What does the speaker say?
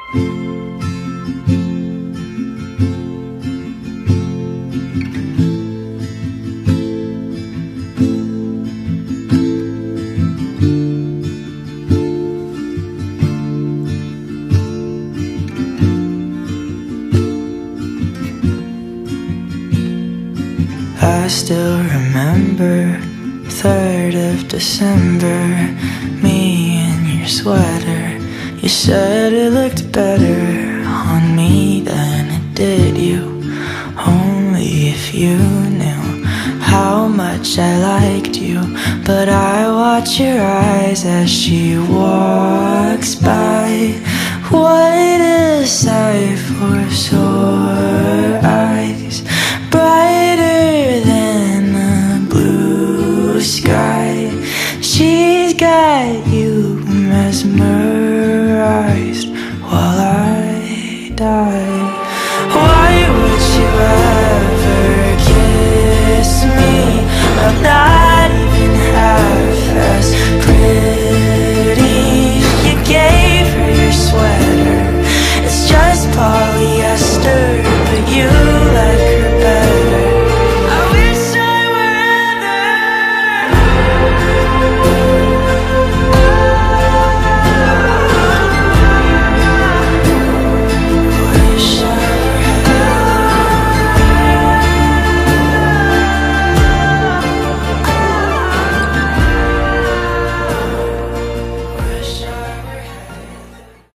I still remember 3rd of December, me in your sweater. You said it looked better on me than it did you. Only if you knew how much I liked you. But I watch your eyes as she walks by. What a sight for sore eyes, brighter than the blue sky. She's got you mesmerized while I die.